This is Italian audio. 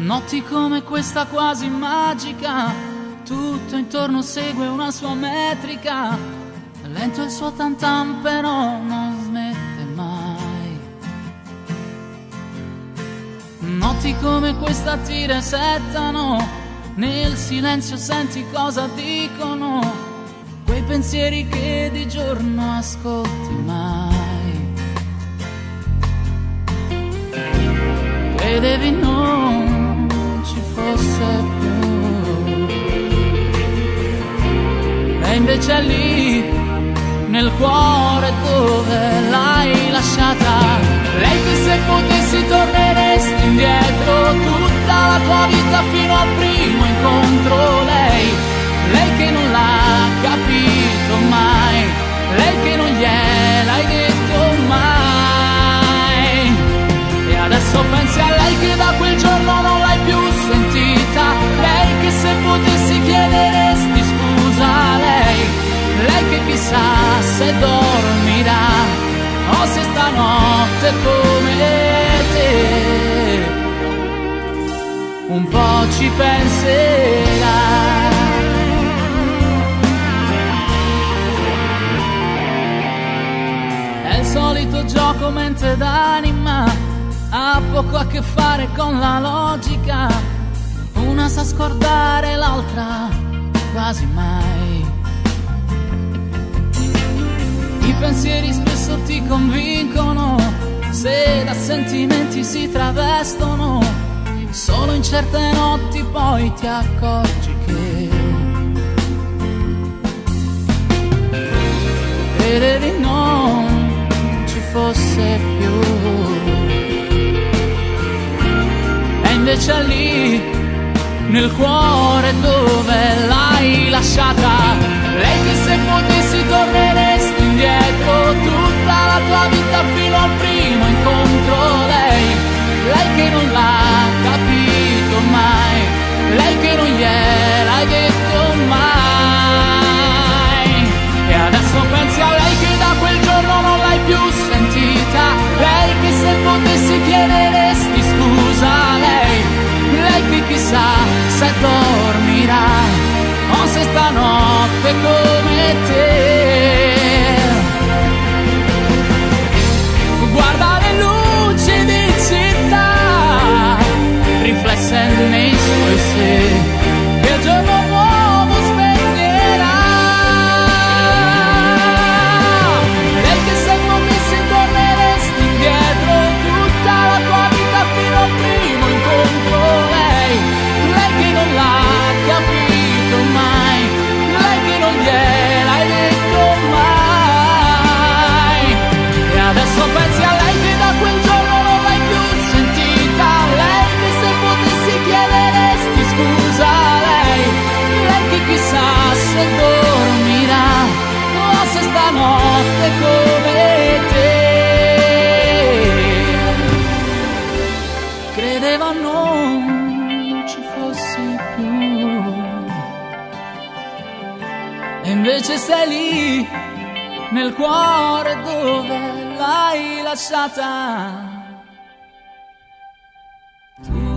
Notti come questa quasi magica, tutto intorno segue una sua metrica. Lento il suo tam tam però non smette mai. Notti come questa ti resettano, nel silenzio senti cosa dicono quei pensieri che di giorno ascolti mai. Credevi non ci fosse più, e invece è lì nel cuore dove l'hai lasciata. Lei che se potessi torneresti indietro tutta la tua vita fino al primo incontro. Lei che non l'ha capito mai, lei che non gliel'hai detto mai. E adesso pensi a lei che da quel giorno non l'hai più sentita. Lei che se potessi chiederesti scusa. Lei che chissà se dormirà o se stanotte come te un po' ci penserà. È il solito gioco mente d'anima, ha poco a che fare con la logica. Una sa scordare, l'altra quasi mai. I pensieri spesso ti convincono, se da sentimenti si travestono. Solo in certe notti poi ti accorgi che credevi non ci fosse più, e invece è lì nel cuore dove l'hai lasciata. Lei che se potessi torneresti indietro tutta la tua vita fino al primo incontro. Lei che non l'ha capito mai, lei che non gliel'hai detto mai. E adesso pensi a lei che da quel giorno non l'hai più sentita. Lei che se potessi chiederesti scusa. Lei che chissà se dormirà o se stanotte come te guarda le luci di città riflesse nei suoi sé, che il giorno nuovo spegnerà. Lei che se potessi torneresti indietro tutta la tua vita fino al primo incontro. Lei che non l'ha capito mai, lei che non gliel'hai detto mai. E adesso pensi a lei che da quel giorno non l'hai più sentita. Lei che se potessi chiederesti scusa. Lei che chissà se dormirà o se stanotte come te credeva non ci fossi più, e invece sei lì nel cuore dove l'hai lasciata tu.